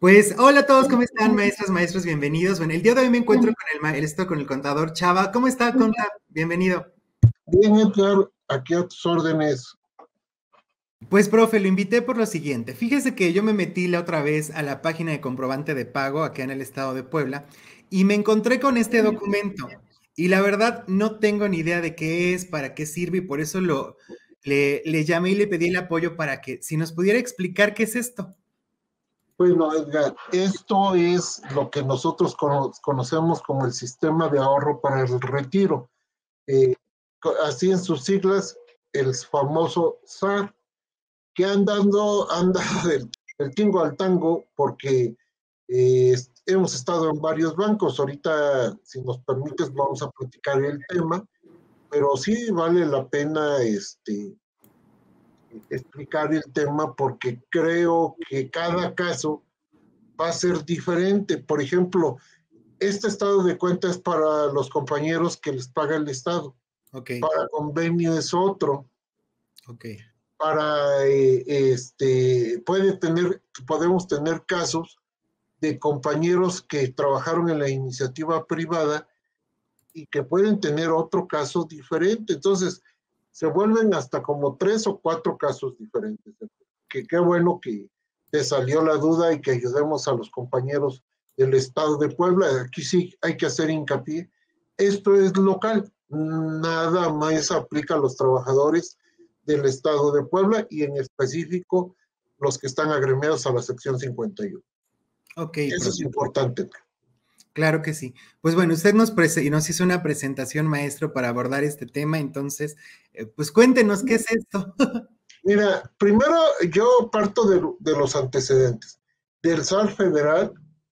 Pues hola a todos, ¿cómo están, maestras, maestros? Bienvenidos. Bueno, el día de hoy me encuentro con el contador Chava. ¿Cómo está, contador? Bienvenido. Bien, Edgar, aquí a tus órdenes. Pues, profe, lo invité por lo siguiente. Fíjese que yo me metí la otra vez a la página de comprobante de pago acá en el estado de Puebla y me encontré con este documento. Y la verdad no tengo ni idea de qué es, para qué sirve y por eso le llamé y le pedí el apoyo para que si nos pudiera explicar qué es esto. Bueno, Edgar, esto es lo que nosotros conocemos como el sistema de ahorro para el retiro. Eh, Así en sus siglas, el famoso SAR, que anda del tingo al tango porque hemos estado en varios bancos. Ahorita, si nos permites, vamos a platicar el tema, pero sí vale la pena explicar el tema porque creo que cada caso va a ser diferente. Por ejemplo, este estado de cuenta es para los compañeros que les paga el Estado. Ok, Para convenio es otro. ok. Para podemos tener casos de compañeros que trabajaron en la iniciativa privada y que pueden tener otro caso diferente. Entonces, se vuelven hasta como 3 o 4 casos diferentes. Que qué bueno que te salió la duda y que ayudemos a los compañeros del estado de Puebla. Aquí sí hay que hacer hincapié. Esto es local, nada más aplica a los trabajadores del estado de Puebla y en específico los que están agremiados a la sección 51. Ok, Eso es importante. claro que sí. Pues bueno, usted nos hizo una presentación, maestro, para abordar este tema, entonces, pues cuéntenos, ¿qué es esto? Mira, primero yo parto de los antecedentes. Del SAR federal,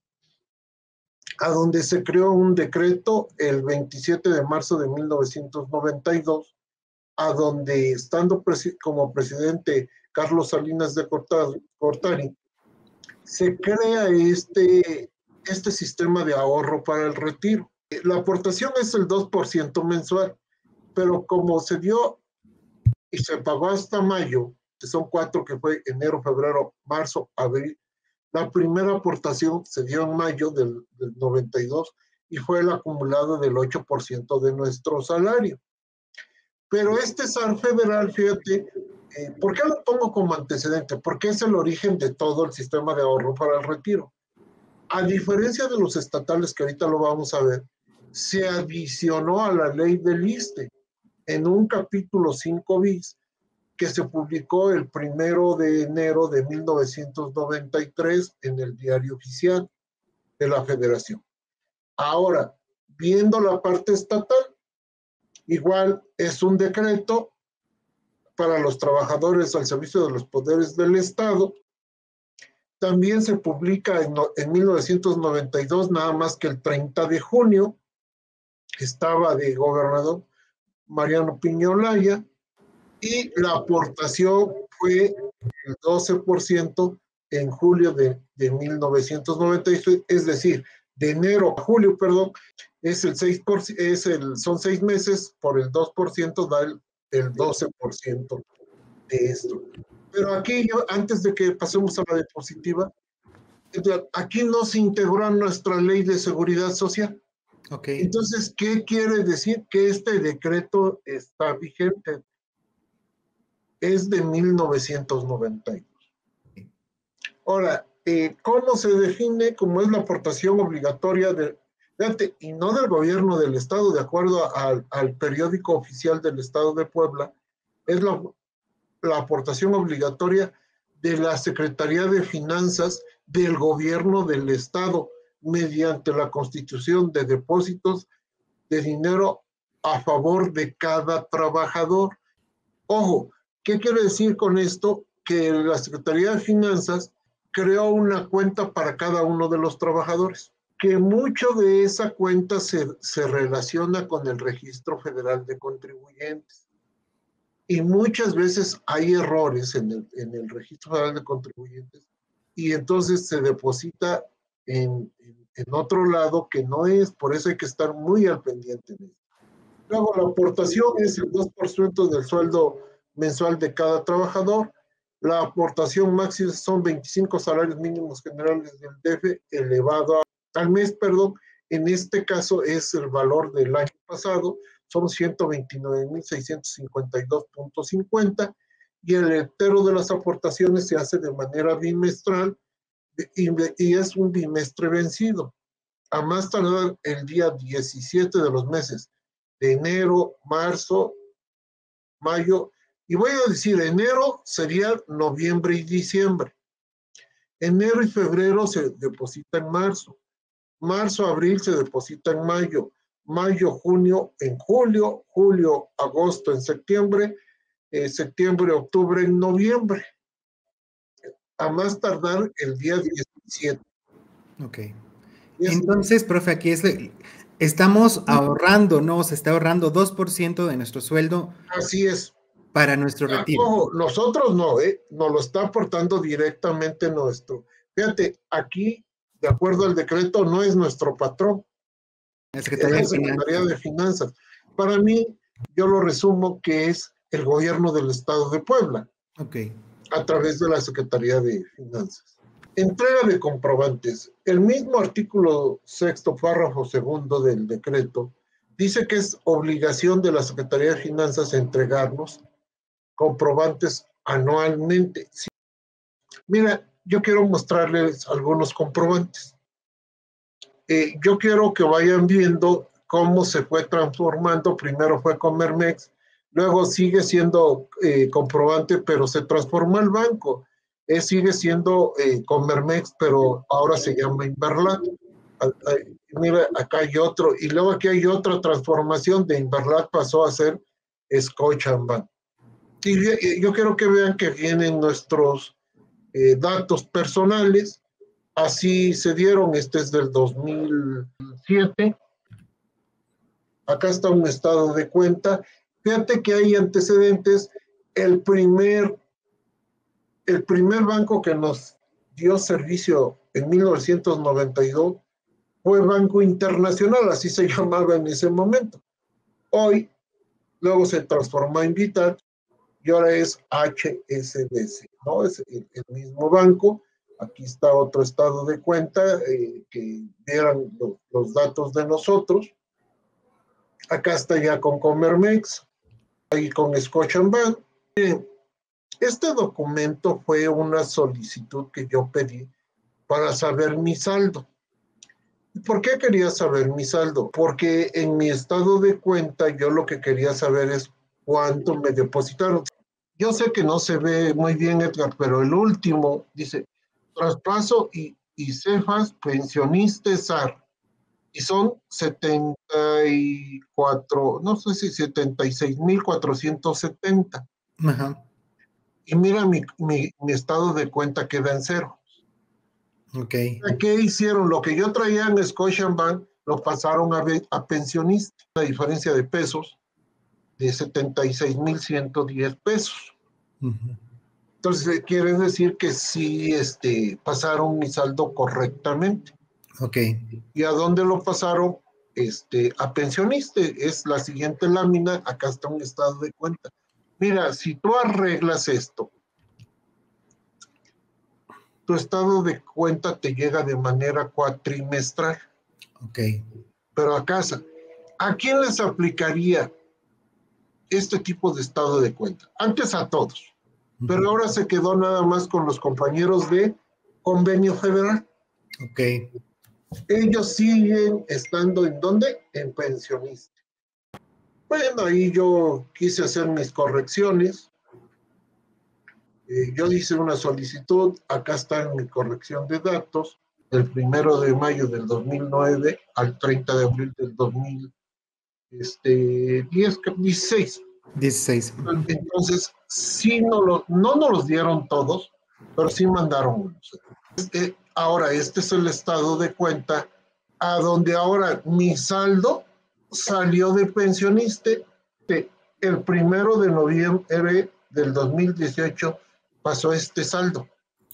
a donde se creó un decreto el 27 de marzo de 1992, a donde estando como presidente Carlos Salinas de Gortari, se crea este sistema de ahorro para el retiro. La aportación es el 2% mensual, pero como se dio y se pagó hasta mayo, que son 4, que fue enero, febrero, marzo, abril, la primera aportación se dio en mayo del 92 y fue el acumulado del 8% de nuestro salario. Pero este SAR federal, fíjate, ¿por qué lo pongo como antecedente? Porque es el origen de todo el sistema de ahorro para el retiro. A diferencia de los estatales, que ahorita lo vamos a ver, se adicionó a la ley del ISSSTE en un capítulo 5 bis que se publicó el 1 de enero de 1993 en el Diario Oficial de la Federación. Ahora, viendo la parte estatal, igual es un decreto para los trabajadores al servicio de los poderes del Estado. También se publica en 1992, nada más que el 30 de junio, estaba de gobernador Mariano Piñolaya, y la aportación fue el 12% en julio de 1996, es decir, de enero a julio, perdón, es el 6%, son 6 meses, por el 2% da el 12% de esto. Pero aquí, antes de que pasemos a la diapositiva, aquí no se integró a nuestra ley de seguridad social. Ok. Entonces, ¿qué quiere decir? Que este decreto está vigente. Es de 1992. Ahora, ¿cómo se define? Como es la aportación obligatoria y no del gobierno del Estado, de acuerdo al periódico oficial del Estado de Puebla, es la aportación obligatoria de la Secretaría de Finanzas del gobierno del Estado mediante la constitución de depósitos de dinero a favor de cada trabajador. Ojo, ¿qué quiere decir con esto? Que la Secretaría de Finanzas creó una cuenta para cada uno de los trabajadores, que mucho de esa cuenta se relaciona con el Registro Federal de Contribuyentes. Y muchas veces hay errores en el Registro Federal de Contribuyentes y entonces se deposita en otro lado que no es, por eso hay que estar muy al pendiente de esto. Luego, la aportación es el 2% del sueldo mensual de cada trabajador. La aportación máxima son 25 salarios mínimos generales del DF elevado al mes, perdón. En este caso es el valor del año pasado, son 129.652.50, y el entero de las aportaciones se hace de manera bimestral y es un bimestre vencido. A más tardar el día 17 de los meses de enero, marzo, mayo, y voy a decir, enero sería noviembre y diciembre. Enero y febrero se deposita en marzo. Marzo, abril se deposita en mayo. Mayo, junio en julio. Julio, agosto en septiembre. Septiembre, octubre en noviembre. A más tardar el día 17. Ok. Entonces, profe, aquí estamos ahorrando, ¿no? Se está ahorrando 2% de nuestro sueldo. Así es. Para nuestro retiro. Ojo, nosotros no, nos lo está aportando directamente nuestro. Fíjate, aquí, de acuerdo al decreto, no es nuestro patrón, es la Secretaría de Finanzas. Para mí, yo lo resumo que es el gobierno del Estado de Puebla, a través de la Secretaría de Finanzas. Entrega de comprobantes. El mismo artículo 6º, párrafo 2º del decreto, dice que es obligación de la Secretaría de Finanzas entregarnos comprobantes anualmente. Sí. Mira, yo quiero mostrarles algunos comprobantes. Yo quiero que vayan viendo cómo se fue transformando. Primero fue Comermex, luego sigue siendo comprobante, pero se transformó al banco. Sigue siendo Comermex, pero ahora se llama Inverlat. Mira, acá hay otro, y luego aquí hay otra transformación de Inverlat, pasó a ser Scotiabank. Y yo quiero que vean que vienen nuestros datos personales. Así se dieron. Este es del 2007. Acá está un estado de cuenta. Fíjate que hay antecedentes. El primer banco que nos dio servicio en 1992 fue Banco Internacional, así se llamaba en ese momento. Hoy, luego se transformó en Vital, y ahora es HSBC, ¿no? Es el mismo banco. Aquí está otro estado de cuenta que vieran los datos de nosotros. Acá está ya con Comermex, ahí con Scotiabank. Este documento fue una solicitud que yo pedí para saber mi saldo. ¿Por qué quería saber mi saldo? Porque en mi estado de cuenta yo lo que quería saber es cuánto me depositaron. Yo sé que no se ve muy bien, Edgar, pero el último dice traspaso y Cefas pensionista SAR. Y son 74, no sé si 76,470. Ajá. Y mira, mi estado de cuenta queda en cero. Ok. ¿Qué hicieron? Lo que yo traía en Scotiabank lo pasaron a pensionista. La diferencia de pesos de 76,110 pesos. Entonces, quiere decir que sí pasaron mi saldo correctamente. Ok. ¿Y a dónde lo pasaron? A pensionista. Es la siguiente lámina. Acá está un estado de cuenta. Mira, si tú arreglas esto, tu estado de cuenta te llega de manera cuatrimestral. Ok. Pero a casa, ¿a quién les aplicaría este tipo de estado de cuenta? Antes a todos. Pero ahora se quedó nada más con los compañeros de convenio federal. Ok. Ellos siguen estando ¿en dónde? En pensionista. Bueno, ahí yo quise hacer mis correcciones. Yo hice una solicitud, acá está en mi corrección de datos, del 1 de mayo del 2009 al 30 de abril del 2016. Entonces, sí no nos los dieron todos, pero sí mandaron unos. Ahora, este es el estado de cuenta a donde ahora mi saldo salió de pensionista. El 1 de noviembre del 2018 pasó este saldo,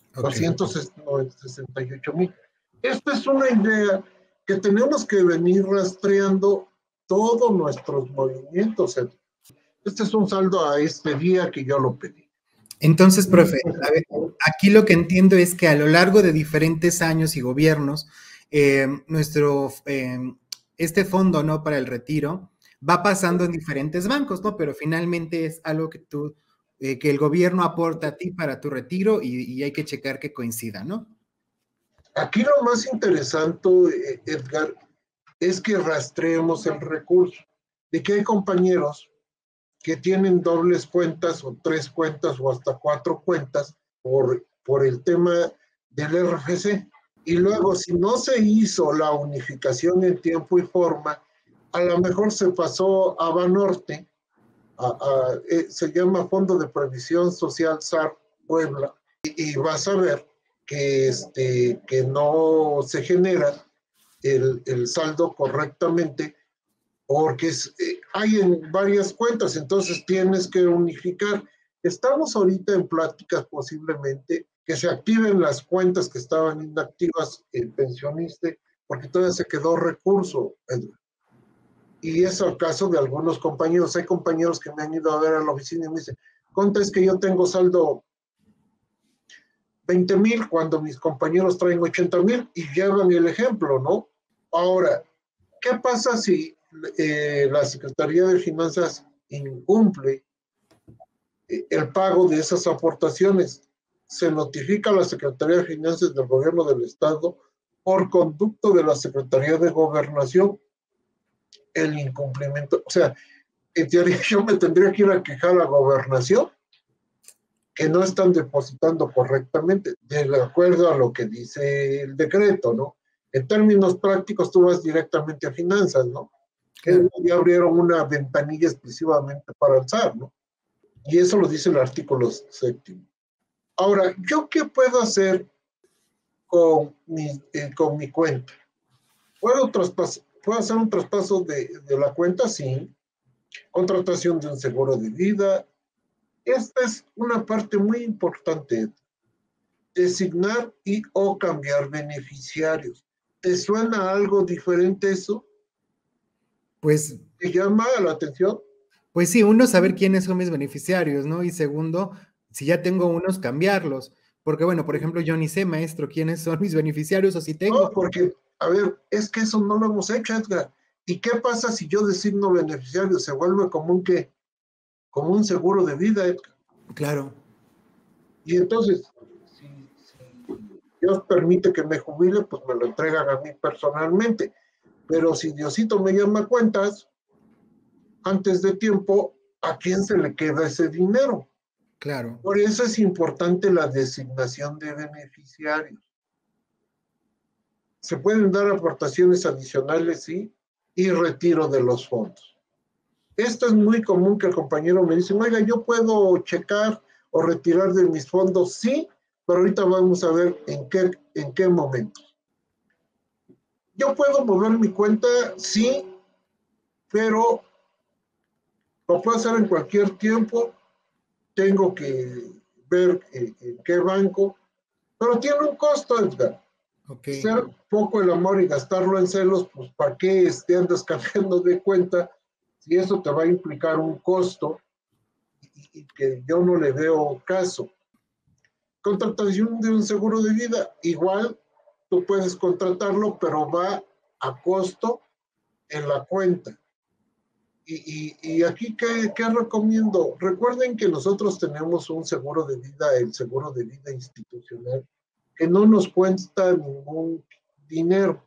268,000. Esta es una idea que tenemos que venir rastreando todos nuestros movimientos. Este es un saldo a este día que yo lo pedí. Entonces, profe, a ver, aquí lo que entiendo es que a lo largo de diferentes años y gobiernos, nuestro, este fondo, ¿no? Para el retiro va pasando en diferentes bancos, ¿no? Pero finalmente es algo que tú, que el gobierno aporta a ti para tu retiro y hay que checar que coincida, ¿no? Aquí lo más interesante, Edgar, es que rastreemos el recurso, de que hay compañeros que tienen dobles cuentas o tres cuentas o hasta cuatro cuentas por el tema del RFC. Y luego, si no se hizo la unificación en tiempo y forma, a lo mejor se pasó a Banorte, se llama Fondo de Previsión Social SAR Puebla, y vas a ver que no se genera el saldo correctamente porque hay en varias cuentas, entonces tienes que unificar. Estamos ahorita en pláticas posiblemente que se activen las cuentas que estaban inactivas el pensionista, porque todavía se quedó recurso, Edwin. Y es el caso de algunos compañeros. Hay compañeros que me han ido a ver a la oficina y me dicen, Conta, es que yo tengo saldo 20,000 cuando mis compañeros traen 80,000 y llevan el ejemplo, ¿no? Ahora, ¿qué pasa si la Secretaría de Finanzas incumple el pago de esas aportaciones? Se notifica a la Secretaría de Finanzas del Gobierno del Estado por conducto de la Secretaría de Gobernación el incumplimiento. O sea, en teoría yo me tendría que ir a quejar a la Gobernación que no están depositando correctamente, de acuerdo a lo que dice el decreto, ¿no? En términos prácticos, tú vas directamente a finanzas, ¿no? Claro. Ya abrieron una ventanilla exclusivamente para el SAR, ¿no? Y eso lo dice el artículo 7. Ahora, ¿yo qué puedo hacer con mi cuenta? ¿Puedo hacer un traspaso de la cuenta? Sí. Contratación de un seguro de vida. Esta es una parte muy importante. Designar y o cambiar beneficiarios. ¿Te suena algo diferente eso? Pues, ¿Te llama la atención? pues sí, uno, saber quiénes son mis beneficiarios, ¿no? Y segundo, si ya tengo unos, cambiarlos. Porque, bueno, por ejemplo, yo ni sé, maestro, quiénes son mis beneficiarios o si No, tengo. porque, a ver, es que eso no lo hemos hecho, Edgar. ¿Y qué pasa si yo designo beneficiario? Se vuelve como un seguro de vida, Edgar. Claro, Y entonces, si Dios permite que me jubile, pues me lo entregan a mí personalmente. Pero si Diosito me llama a cuentas antes de tiempo, ¿a quién se le queda ese dinero? claro. Por eso es importante la designación de beneficiarios. Se pueden dar aportaciones adicionales, sí, y retiro de los fondos. Esto es muy común que el compañero me dice, oiga, yo puedo checar o retirar de mis fondos, sí, pero ahorita vamos a ver en qué momento. Yo puedo mover mi cuenta, sí, pero lo puedo hacer en cualquier tiempo, tengo que ver en qué banco, pero tiene un costo, Edgar. Ok, Ser poco el amor y gastarlo en celos, pues ¿para qué andas cambiando de cuenta si eso te va a implicar un costo y que yo no le veo caso? Contratación de un seguro de vida, igual tú puedes contratarlo, pero va a costo en la cuenta. Y aquí, ¿qué recomiendo? Recuerden que nosotros tenemos un seguro de vida, el seguro de vida institucional, que no nos cuesta ningún dinero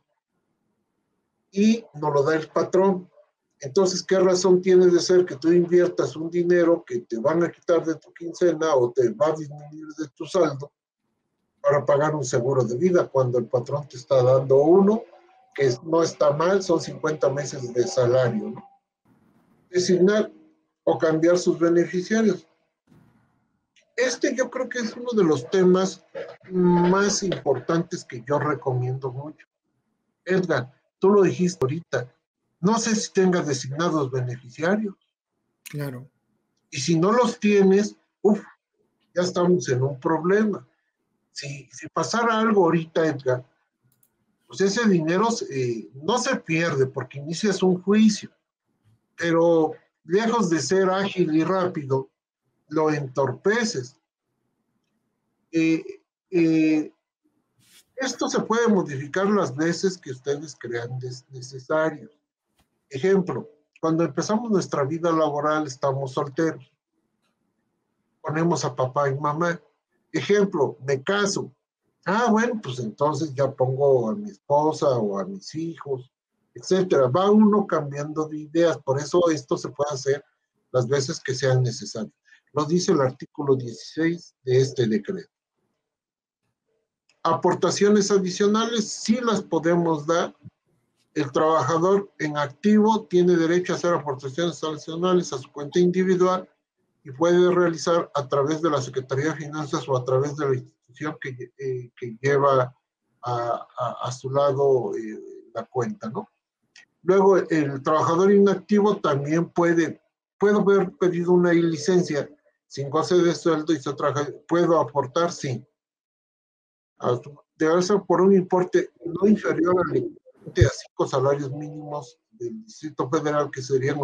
y nos lo da el patrón. Entonces, ¿qué razón tiene de ser que tú inviertas un dinero que te van a quitar de tu quincena o te va a disminuir de tu saldo para pagar un seguro de vida cuando el patrón te está dando uno que no está mal, son 50 meses de salario, ¿no? Designar o cambiar sus beneficiarios. Yo creo que es uno de los temas más importantes que yo recomiendo mucho. Edgar, tú lo dijiste ahorita, no sé si tengas designados beneficiarios. claro. Y si no los tienes, ya estamos en un problema. Si pasara algo ahorita, Edgar, pues ese dinero no se pierde porque inicias un juicio, pero lejos de ser ágil y rápido, lo entorpeces. Eh, eh, Esto se puede modificar las veces que ustedes crean necesario. Ejemplo, cuando empezamos nuestra vida laboral estamos solteros. Ponemos a papá y mamá. Ejemplo, me caso. Ah, bueno, pues entonces ya pongo a mi esposa o a mis hijos, etcétera. Va uno cambiando de ideas. Por eso esto se puede hacer las veces que sean necesarias. Lo dice el artículo 16 de este decreto. Aportaciones adicionales sí las podemos dar. El trabajador en activo tiene derecho a hacer aportaciones adicionales a su cuenta individual y puede realizar a través de la Secretaría de Finanzas o a través de la institución que lleva a su lado la cuenta, ¿no? Luego, el trabajador inactivo también puede haber pedido una licencia sin goce de sueldo y ¿puedo aportar? Sí. Debe ser por un importe no inferior al equivalente a 5 salarios mínimos del Distrito Federal, que serían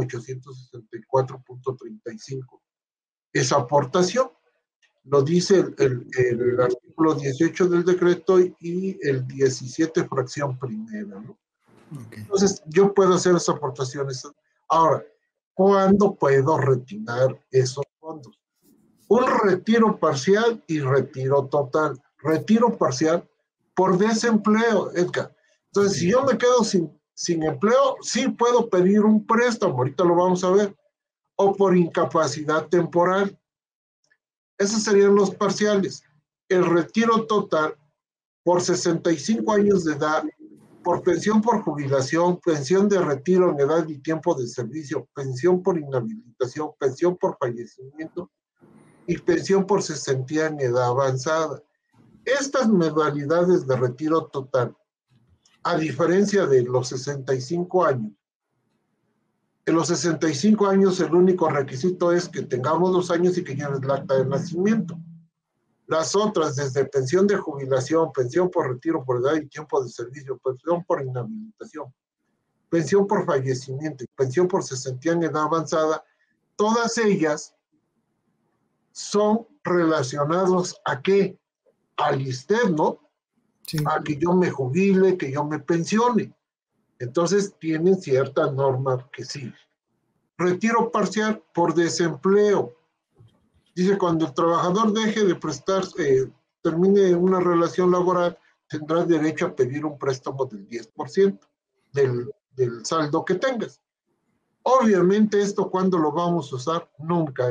864.35. Esa aportación lo dice el artículo 18 del decreto y el 17 fracción primera, ¿no? Okay. Entonces, yo puedo hacer esas aportaciones. Ahora, ¿cuándo puedo retirar esos fondos? Un retiro parcial y retiro total. Retiro parcial por desempleo, Edgar. Entonces, si yo me quedo sin empleo, sí puedo pedir un préstamo, ahorita lo vamos a ver, o por incapacidad temporal. Esos serían los parciales. El retiro total por 65 años de edad, por pensión por jubilación, pensión de retiro en edad y tiempo de servicio, pensión por inhabilitación, pensión por fallecimiento y pensión por cesantía en edad avanzada. Estas modalidades de retiro total, a diferencia de los 65 años, en los 65 años el único requisito es que tengamos 2 años y que lleves el acta de nacimiento. Las otras, desde pensión de jubilación, pensión por retiro por edad y tiempo de servicio, pensión por inhabilitación, pensión por fallecimiento y pensión por cesantía en edad avanzada, todas ellas son relacionadas a qué? Al ISSSTE, ¿no? Sí. A que yo me jubile, que yo me pensione. Entonces tienen cierta norma que sí. Retiro parcial por desempleo. Dice, cuando el trabajador deje de prestar, termine una relación laboral, tendrás derecho a pedir un préstamo del 10% del saldo que tengas. Obviamente esto, ¿cuándo lo vamos a usar? Nunca,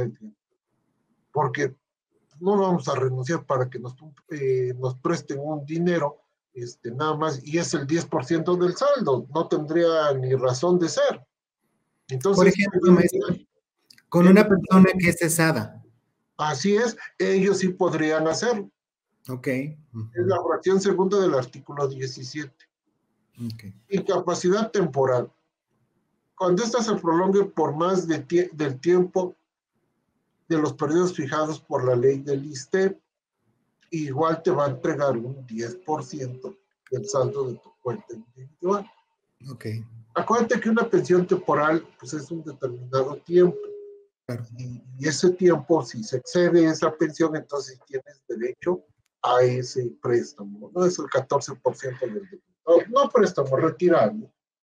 porque no vamos a renunciar para que nos presten un dinero, nada más, y es el 10% del saldo, no tendría ni razón de ser. Por Entonces, ejemplo, maestro, con una persona que es cesada. así es, ellos sí podrían hacerlo. Ok. Es la fracción segunda del artículo 17. Okay. Incapacidad temporal. Cuando ésta se prolongue por más del tiempo de los periodos fijados por la ley del ISSSTE, igual te va a entregar un 10% del saldo de tu cuenta individual. Okay. Acuérdate que una pensión temporal pues es un determinado tiempo. Claro. Y ese tiempo, si se excede esa pensión, entonces tienes derecho a ese préstamo. No es el 14% del no préstamo, retirado.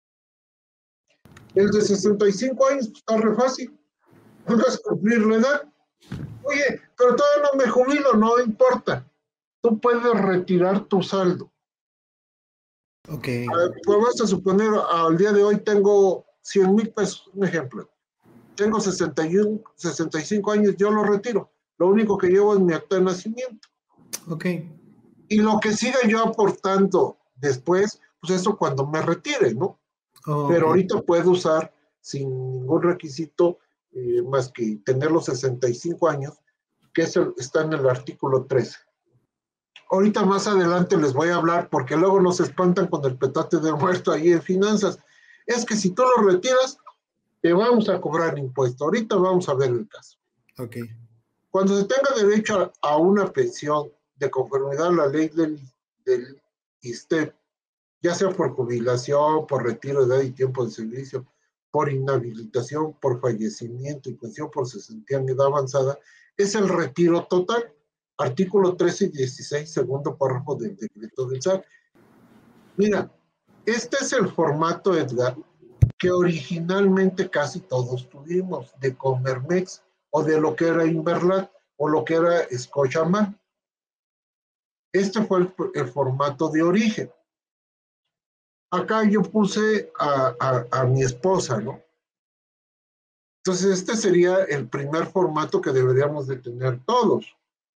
El de 65 años pues, está re fácil. No vas a cumplir la edad. Oye, pero todavía no me jubilo, no importa. Tú puedes retirar tu saldo. Ok. Vamos a suponer, al día de hoy tengo 100,000 pesos, un ejemplo. Tengo 65 años, yo lo retiro. Lo único que llevo es mi acta de nacimiento. Ok. Y lo que siga yo aportando después, pues eso cuando me retire, ¿no? Oh, Pero okay. ahorita puedo usar sin ningún requisito más que tener los 65 años, que está en el artículo 13. Ahorita más adelante les voy a hablar, porque luego nos espantan con el petate de muerto ahí en finanzas. Es que si tú lo retiras, te vamos a cobrar impuesto. Ahorita vamos a ver el caso. Ok. Cuando se tenga derecho a una pensión de conformidad a la ley del ISSSTE, ya sea por jubilación, por retiro de edad y tiempo de servicio, por inhabilitación, por fallecimiento y pensión por cesantía en edad avanzada, es el retiro total. artículo 13 y 16, segundo párrafo del decreto del SAT. Mira, este es el formato, Edgar, que originalmente casi todos tuvimos, de Comermex, o de lo que era Inverlat, o lo que era Scotiabank. Este fue el formato de origen. Acá yo puse a mi esposa, ¿no? Entonces, este sería el primer formato que deberíamos de tener todos.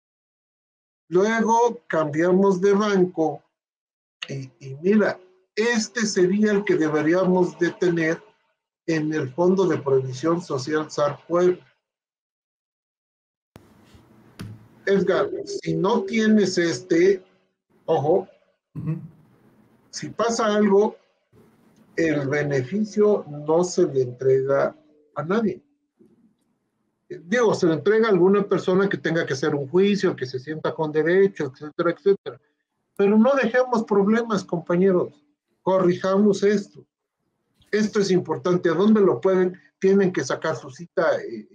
Luego cambiamos de banco y mira, este sería el que deberíamos de tener en el Fondo de Previsión Social SAR Puebla. Edgar, si no tienes este, ojo, si pasa algo, el beneficio no se le entrega a nadie. Digo, se le entrega a alguna persona que tenga que hacer un juicio, que se sienta con derecho, etcétera, etcétera. Pero no dejemos problemas, compañeros. Corrijamos esto. Esto es importante. ¿A dónde lo pueden? Tienen que sacar su cita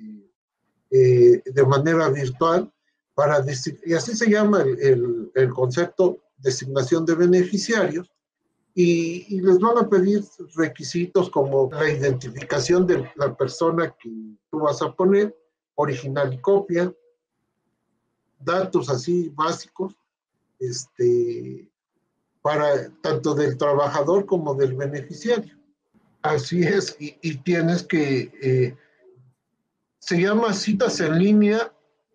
de manera virtual para y así se llama el concepto designación de beneficiarios. Y les van a pedir requisitos como la identificación de la persona que tú vas a poner, original y copia, datos así básicos, para tanto del trabajador como del beneficiario. Así es, y tienes que, se llama citas en línea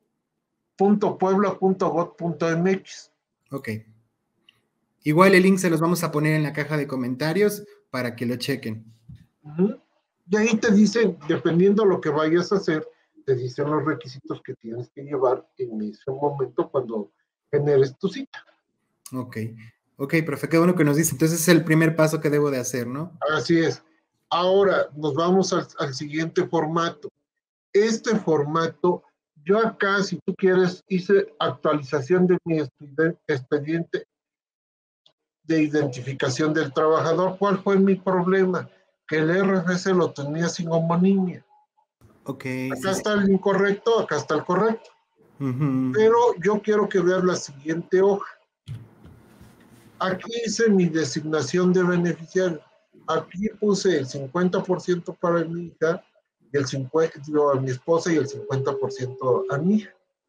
.puebla.gov.mx. Ok. Igual el link se los vamos a poner en la caja de comentarios para que lo chequen. Y ahí te dicen, dependiendo de lo que vayas a hacer, te dicen los requisitos que tienes que llevar en ese momento cuando generes tu cita. Ok, profe, qué bueno que nos dice. Entonces es el primer paso que debo de hacer, ¿no? Así es. Ahora nos vamos al siguiente formato. Este formato, yo acá, si tú quieres, hice actualización de mi expediente de identificación del trabajador. ¿Cuál fue mi problema? Que el RFC lo tenía sin homonimia. Ok. Acá está el incorrecto, acá está el correcto. Pero yo quiero que veas la siguiente hoja. Aquí hice mi designación de beneficiario. Aquí puse el 50% para mi hija, y el 50% a mi esposa y el 50% a mi hija.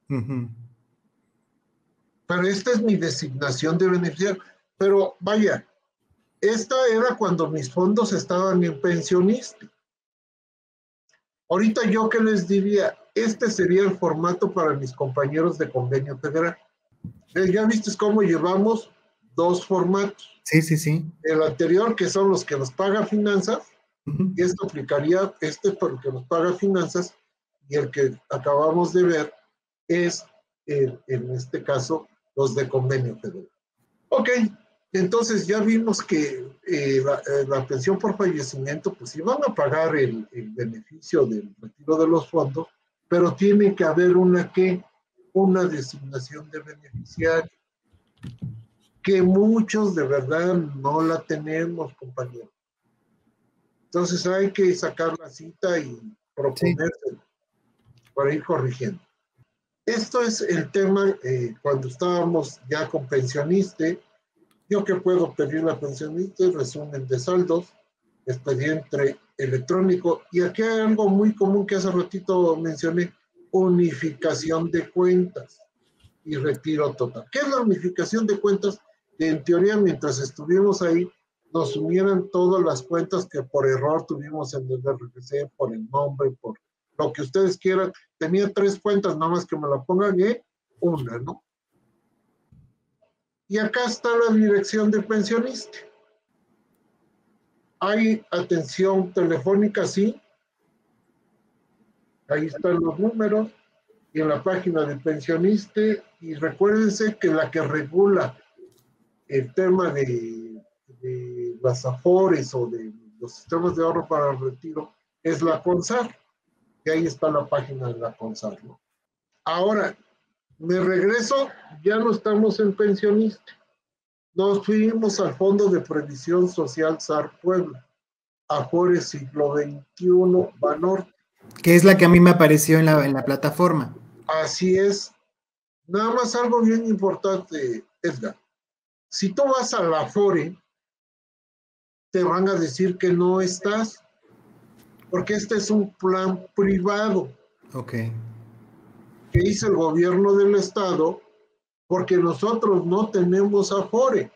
Pero esta es mi designación de beneficiario. Pero vaya, esta era cuando mis fondos estaban en pensionista. Ahorita yo que les diría, este sería el formato para mis compañeros de convenio federal. Ya viste cómo llevamos dos formatos. Sí. El anterior, que son los que nos paga finanzas, y esto aplicaría, por el que nos paga finanzas, y el que acabamos de ver es, en este caso, los de convenio federal. Ok, entonces ya vimos que la pensión por fallecimiento, pues sí van a pagar el beneficio del retiro de los fondos, pero tiene que haber una designación de beneficiario, que muchos de verdad no la tenemos, compañeros. Entonces hay que sacar la cita y proponerse para ir corrigiendo. Esto es el tema cuando estábamos ya con pensionista. Yo que puedo pedir la pensionista, resumen de saldos, expediente electrónico, y aquí hay algo muy común que hace ratito mencioné, unificación de cuentas y retiro total. ¿Qué es la unificación de cuentas? Que en teoría, mientras estuvimos ahí, nos unieran todas las cuentas que por error tuvimos en el RFC, por el nombre, por lo que ustedes quieran. Tenía 3 cuentas, nada más que me la pongan en una, ¿no? Y acá está la dirección del pensionista. Hay atención telefónica, sí. Ahí están los números. Y en la página del pensionista. Y recuérdense que la que regula el tema de las AFORES o de los sistemas de ahorro para el retiro es la CONSAR. Y ahí está la página de la CONSAR, ¿no? Ahora, me regreso, ya no estamos en pensionista. Nos fuimos al Fondo de Previsión Social SAR Puebla, Afores Siglo XXI, Banorte. Que es la que a mí me apareció en la plataforma. Así es. Nada más algo bien importante, Edgar. Si tú vas a la Afore, te van a decir que no estás, porque este es un plan privado Ok, que hizo el gobierno del estado, porque nosotros no tenemos Afore.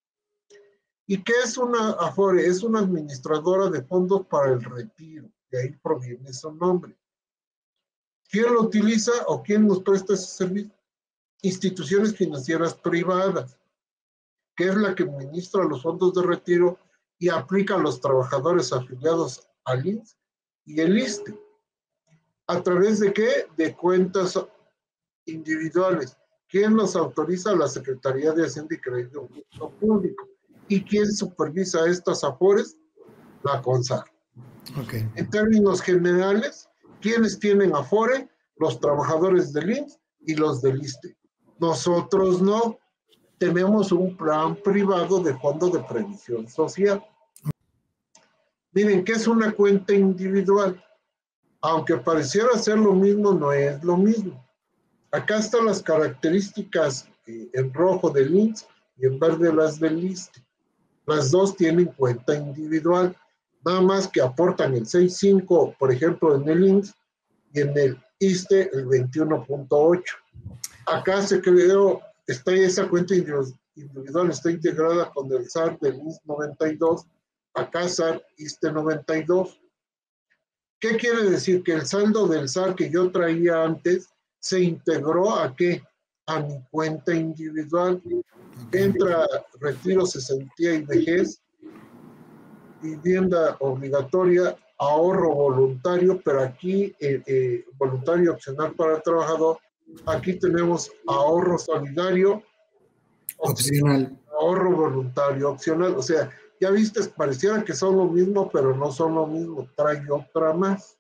¿Y qué es una Afore? Es una administradora de fondos para el retiro, de ahí proviene su nombre. ¿Quién lo utiliza o quién nos presta ese servicio? Instituciones financieras privadas, que es la que administra los fondos de retiro y aplica a los trabajadores afiliados al INSS y el ISSSTE. ¿A través de qué? De cuentas individuales. ¿Quién los autoriza? La Secretaría de Hacienda y Crédito Público. ¿Y quién supervisa estas afores? La CONSAR. ok. En términos generales, ¿quiénes tienen afore? Los trabajadores del INSS y los del ISSSTE. Nosotros no. Tenemos un plan privado de fondo de previsión social. Miren, ¿qué es una cuenta individual? Aunque pareciera ser lo mismo, no es lo mismo. Acá están las características en rojo del INSS y en verde las del ISSSTE. Las dos tienen cuenta individual, nada más que aportan el 6.5, por ejemplo, en el INSS y en el ISSSTE el 21.8. Acá se creó, está esa cuenta individual, está integrada con el SAR del INSS 92, acá SAR ISSSTE 92. ¿Qué quiere decir? Que el saldo del SAR que yo traía antes se integró ¿a qué? A mi cuenta individual. Okay. Entra retiro, cesantía y vejez, vivienda obligatoria, ahorro voluntario, pero aquí voluntario opcional para el trabajador. Aquí tenemos ahorro solidario, Opcional. ahorro voluntario opcional. O sea, ya viste, pareciera que son lo mismo, pero no son lo mismo. Trae otra más.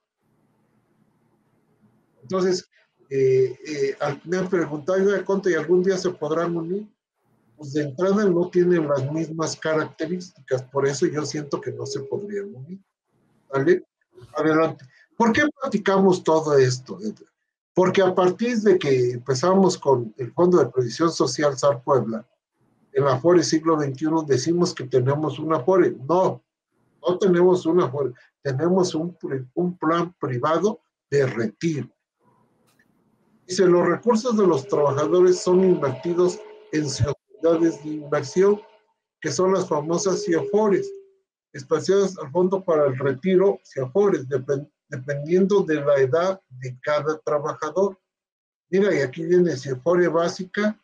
Entonces, me han preguntado, ¿cuánto y algún día se podrán unir? Pues de entrada no tienen las mismas características, por eso yo siento que no se podrían unir. ¿Vale? Adelante. ¿Por qué platicamos todo esto? Porque a partir de que empezamos con el Fondo de Previsión Social SAR Puebla, el Afore siglo XXI, decimos que tenemos un Afore. No, no tenemos un Afore, tenemos un plan privado de retiro. Dice, los recursos de los trabajadores son invertidos en sociedades de inversión, que son las famosas CIAFORES, espaciadas al Fondo para el Retiro, CIAFORES, dependiendo de la edad de cada trabajador. Mira, y aquí viene CIAFORE básica,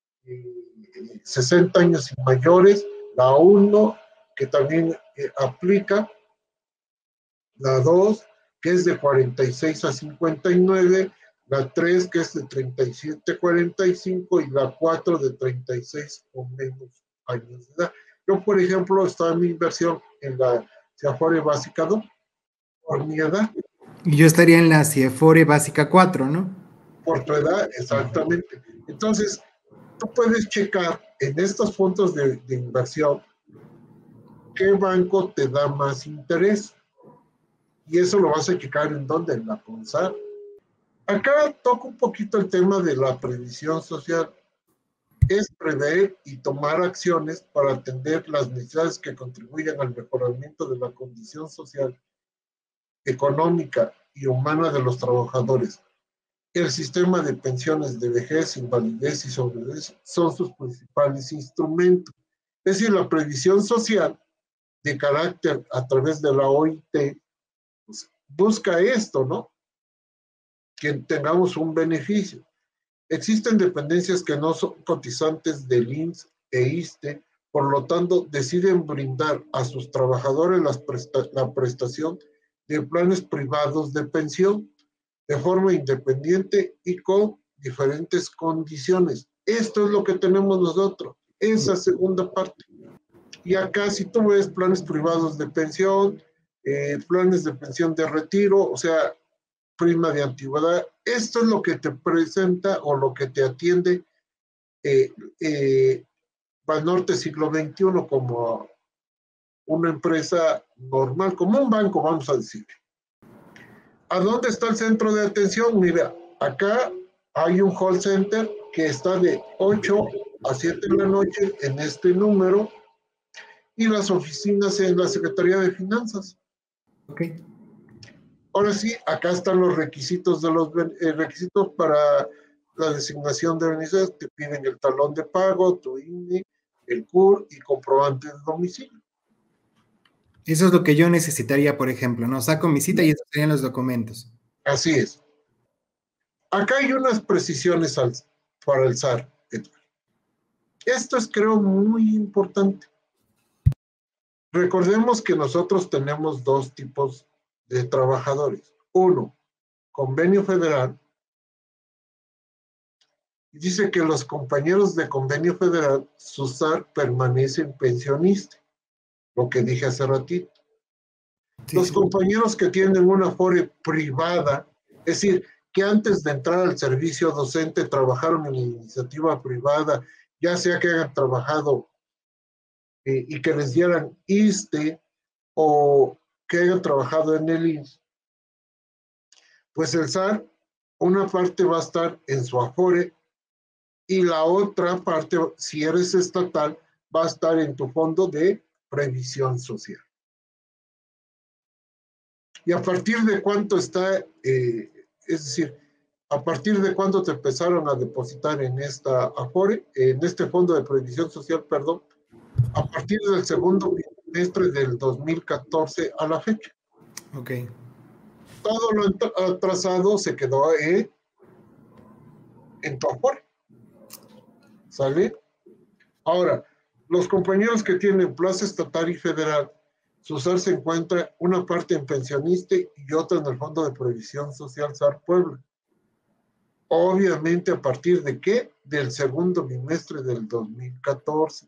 60 años y mayores, la 1, que también aplica, la 2, que es de 46 a 59, la 3, que es de 37 a 45, y la 4 de 36 o menos años de edad. Yo, por ejemplo, estaba en mi inversión en la CIAFORE básica 2, por mi edad. Y yo estaría en la CIEFORE básica 4, ¿no? Por tu edad, exactamente. Entonces, tú puedes checar en estos fondos de inversión qué banco te da más interés. Y eso lo vas a checar en dónde, en la CONSAR. Acá toco un poquito el tema de la previsión social. Es prever y tomar acciones para atender las necesidades que contribuyan al mejoramiento de la condición social, económica y humana de los trabajadores. El sistema de pensiones de vejez, invalidez y sobrevejez son sus principales instrumentos. Es decir, la previsión social de carácter a través de la OIT pues, busca esto, ¿no? Que tengamos un beneficio. Existen dependencias que no son cotizantes del INSS e ISSSTE, por lo tanto, deciden brindar a sus trabajadores la prestación de planes privados de pensión de forma independiente y con diferentes condiciones. Esto es lo que tenemos nosotros, esa segunda parte. Y acá, si tú ves planes privados de pensión, planes de pensión de retiro, o sea, prima de antigüedad, esto es lo que te presenta o lo que te atiende Banorte siglo XXI como una empresa normal, como un banco, vamos a decir. ¿A dónde está el centro de atención? Mira, acá hay un call center que está de 8 a 7 de la noche en este número, y las oficinas en la Secretaría de Finanzas. Ok. Ahora sí, acá están los requisitos requisitos para la designación de beneficiarios. Te piden el talón de pago, tu INE, el CUR y comprobante de domicilio. Eso es lo que yo necesitaría, por ejemplo, ¿no? Saco mi cita y esos serían los documentos. Así es. Acá hay unas precisiones para el SAR. Esto es, creo, muy importante. Recordemos que nosotros tenemos dos tipos de trabajadores. Uno, convenio federal. Y dice que los compañeros de convenio federal, su SAR permanece pensionista, lo que dije hace ratito. Sí, Los sí. compañeros que tienen una afore privada, es decir, que antes de entrar al servicio docente trabajaron en iniciativa privada, ya sea que hayan trabajado y que les dieran ISSSTE o que hayan trabajado en el IMSS, pues el SAR, una parte va a estar en su afore y la otra parte, si eres estatal, va a estar en tu fondo de previsión social. ¿Y a partir de cuánto está, es decir, a partir de cuándo te empezaron a depositar en esta afore, en este fondo de previsión social, perdón? A partir del segundo trimestre del 2014 a la fecha. Ok. Todo lo atrasado se quedó en tu afore. ¿Sale? Ahora, los compañeros que tienen plaza estatal y federal, su SAR se encuentra una parte en pensionista y otra en el Fondo de Previsión Social SAR Puebla. Obviamente, ¿a partir de qué? Del segundo bimestre del 2014.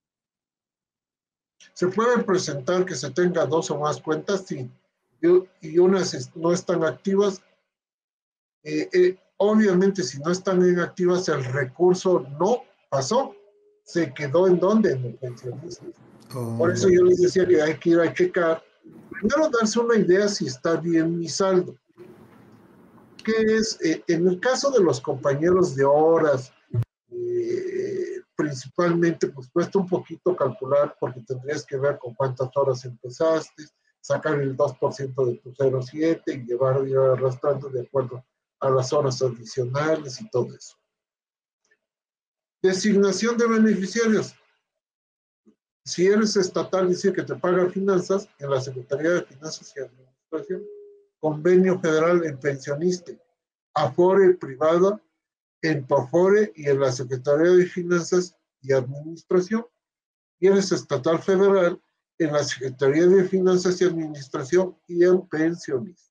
Se puede presentar que se tenga dos o más cuentas y unas no están activas. Obviamente, si no están inactivas, el recurso no pasó. Se quedó en donde, en el pensionista. Por Oh, eso yo les decía que hay que ir a checar. Primero, darse una idea si está bien mi saldo. ¿Qué es? En el caso de los compañeros de horas, principalmente, pues cuesta un poquito calcular porque tendrías que ver con cuántas horas empezaste, sacar el 2% de tu 0,7 y ir arrastrando de acuerdo a las horas adicionales y todo eso. Designación de beneficiarios. Si eres estatal, dice que te paga finanzas en la Secretaría de Finanzas y Administración, convenio federal en pensionista, afore privada en tu afore y en la Secretaría de Finanzas y Administración. Y eres estatal federal en la Secretaría de Finanzas y Administración y en pensionista.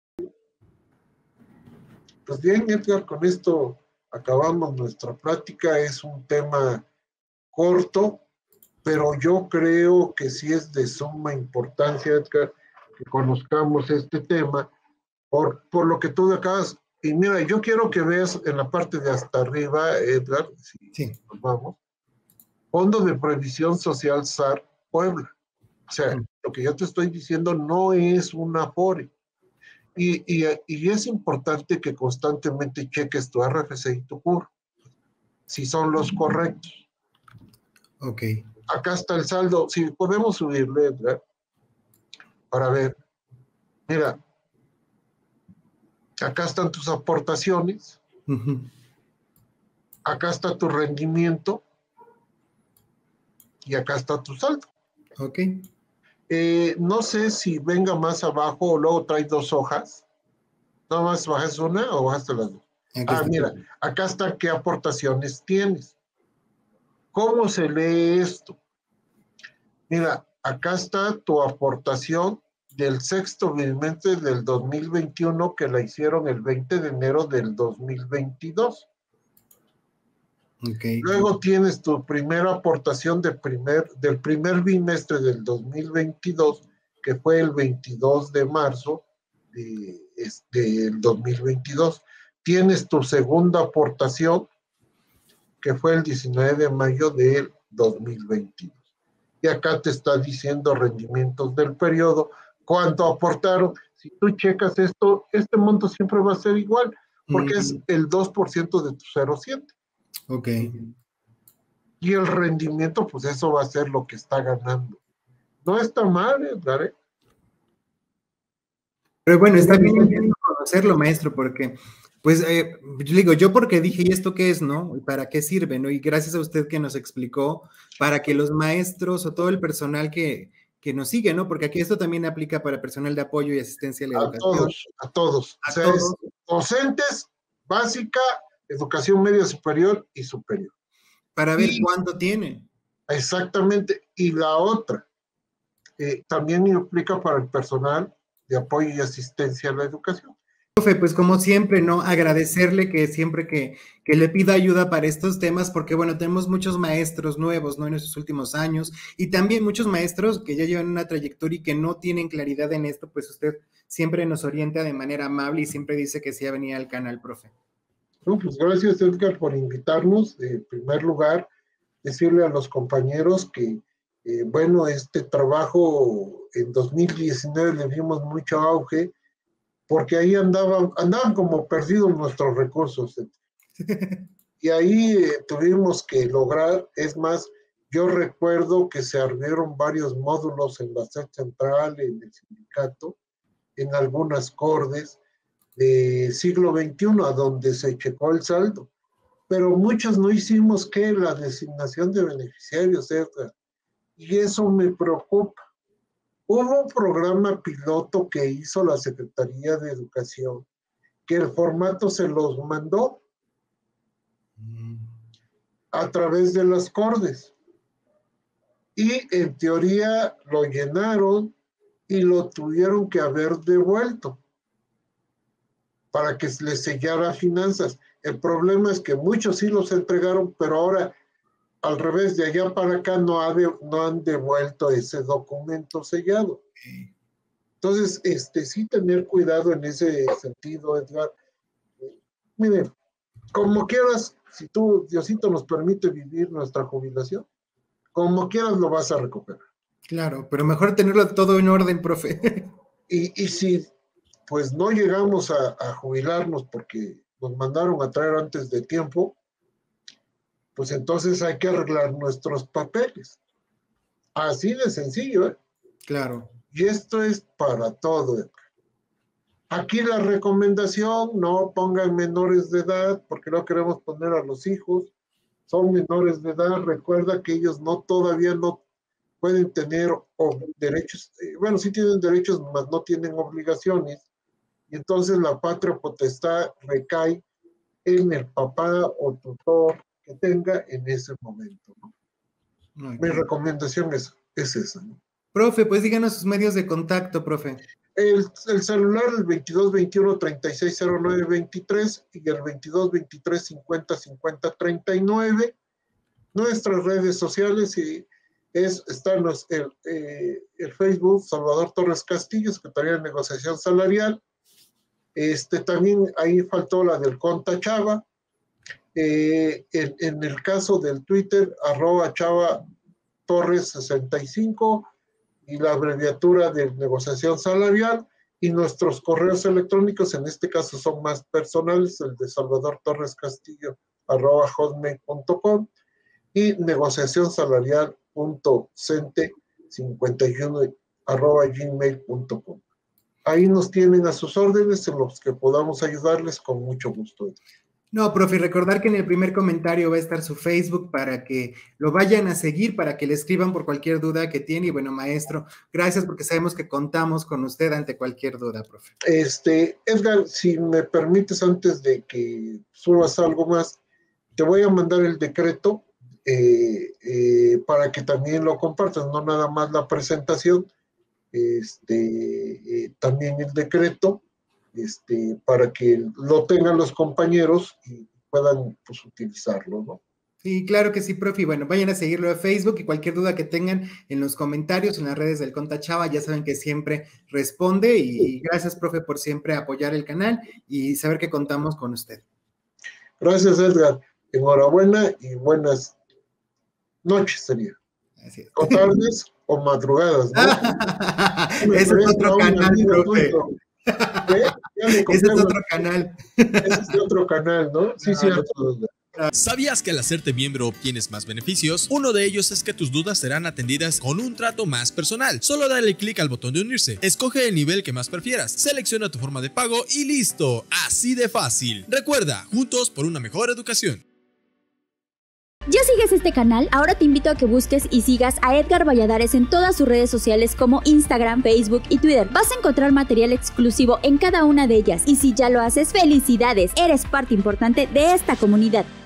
Pues bien, Edgar, con esto acabamos nuestra plática. Es un tema corto, pero yo creo que sí es de suma importancia, Edgar, que conozcamos este tema por lo que tú acabas. Y mira, yo quiero que veas en la parte de hasta arriba, Edgar, si sí. nos vamos, Fondo de Previsión Social SAR Puebla. O sea, lo que yo te estoy diciendo no es una afore. Y es importante que constantemente cheques tu RFC y tu CUR, si son los correctos. Ok. Acá está el saldo. Si podemos subirle, Edgar, para ver. Mira, acá están tus aportaciones, acá está tu rendimiento y acá está tu saldo. Ok. No sé si venga más abajo o luego trae dos hojas. Nada más bajas una o bajaste las dos. Aquí está. Mira, acá está qué aportaciones tienes. ¿Cómo se lee esto? Mira, acá está tu aportación del sexto bimestre del 2021 que la hicieron el 20 de enero del 2022. Okay. Luego tienes tu primera aportación del primer bimestre del 2022, que fue el 22 de marzo del 2022. Tienes tu segunda aportación, que fue el 19 de mayo del 2022. Y acá te está diciendo rendimientos del periodo, cuánto aportaron. Si tú checas esto, este monto siempre va a ser igual, porque es el 2% de tu 0,7. Ok. Y el rendimiento, pues eso va a ser lo que está ganando. No está mal, Edgar, ¿eh? Pero bueno, está bien conocerlo, maestro, porque, pues, yo digo, yo porque dije, ¿y esto qué es, no? ¿Y para qué sirve, no? Y gracias a usted que nos explicó, para que los maestros o todo el personal que nos sigue, ¿no? Porque aquí esto también aplica para personal de apoyo y asistencia a la A educación, todos, a todos. O a sea, es todos, docentes, básica, educación media superior y superior. para ver Y cuánto tiene. exactamente, y la otra, también implica para el personal de apoyo y asistencia a la educación. Profe, pues como siempre, ¿no? Agradecerle que siempre que le pida ayuda para estos temas, porque bueno, tenemos muchos maestros nuevos, ¿no? En estos últimos años, y también muchos maestros que ya llevan una trayectoria y que no tienen claridad en esto, pues usted siempre nos orienta de manera amable y siempre dice que sí ha venido al canal, profe. No, pues gracias, Edgar, por invitarnos. En primer lugar, decirle a los compañeros que, bueno, este trabajo en 2019 le dimos mucho auge, porque ahí andaban como perdidos nuestros recursos. Y ahí tuvimos que lograr, es más, yo recuerdo que se abrieron varios módulos en la sede central, en el sindicato, en algunas cordes de siglo XXI, a donde se checó el saldo. Pero muchos no hicimos que la designación de beneficiarios, ¿cierto? Y eso me preocupa. Hubo un programa piloto que hizo la Secretaría de Educación, que el formato se los mandó a través de las cordes. Y en teoría lo llenaron y lo tuvieron que haber devuelto para que les sellara finanzas. El problema es que muchos sí los entregaron, pero ahora al revés, de allá para acá no han devuelto ese documento sellado. Entonces, sí tener cuidado en ese sentido, Edgar. Miren, como quieras, si tú, Diosito, nos permite vivir nuestra jubilación, como quieras lo vas a recuperar. Claro, pero mejor tenerlo todo en orden, profe. Y si pues no llegamos a jubilarnos porque nos mandaron a traer antes de tiempo, pues entonces hay que arreglar nuestros papeles. Así de sencillo, ¿eh? Claro. Y esto es para todo, Edgar. Aquí la recomendación, no pongan menores de edad, porque no queremos poner a los hijos, son menores de edad, recuerda que ellos todavía no pueden tener derechos, bueno, sí tienen derechos, mas no tienen obligaciones, y entonces la patria potestad recae en el papá o tutor que tenga en ese momento, ¿no? Mi Okay. recomendación es esa, ¿no? Profe, pues díganos sus medios de contacto, profe. El celular, el 2221-360923 y el 2223-505039. Nuestras redes sociales está el Facebook Salvador Torres Castillo, Secretaría de Negociación Salarial. También ahí faltó la del Conta Chava. En el caso del Twitter, @Chava Torres 65 y la abreviatura de negociación salarial, y nuestros correos electrónicos, en este caso son más personales, el de Salvador Torres Castillo @hotmail.com y negociación salarial.cente51 @gmail.com. Ahí nos tienen a sus órdenes, en los que podamos ayudarles con mucho gusto. No, profe, recordar que en el primer comentario va a estar su Facebook para que lo vayan a seguir, para que le escriban por cualquier duda que tiene. Y bueno, maestro, gracias porque sabemos que contamos con usted ante cualquier duda, profe. Edgar, si me permites, antes de que subas algo más, te voy a mandar el decreto para que también lo compartas, no nada más la presentación, también el decreto, para que lo tengan los compañeros y puedan pues, utilizarlo, ¿no? Sí, claro que sí, profe. Bueno, vayan a seguirlo de Facebook y cualquier duda que tengan en los comentarios, en las redes del Conta Chava, ya saben que siempre responde. Y gracias, profe, por siempre apoyar el canal y saber que contamos con usted. Gracias, Edgar. Enhorabuena y buenas noches sería. Así es. O tardes o madrugadas, ¿no? Ese es otro canal, profe. Ese es otro canal. Ese es otro canal, ¿no? Sí, cierto. ¿Sabías que al hacerte miembro obtienes más beneficios? Uno de ellos es que tus dudas serán atendidas con un trato más personal. Solo dale clic al botón de unirse, escoge el nivel que más prefieras, selecciona tu forma de pago y listo. Así de fácil. Recuerda, juntos por una mejor educación. ¿Ya sigues este canal? Ahora te invito a que busques y sigas a Edgar Valladares en todas sus redes sociales como Instagram, Facebook y Twitter. Vas a encontrar material exclusivo en cada una de ellas. Y si ya lo haces, ¡felicidades! Eres parte importante de esta comunidad.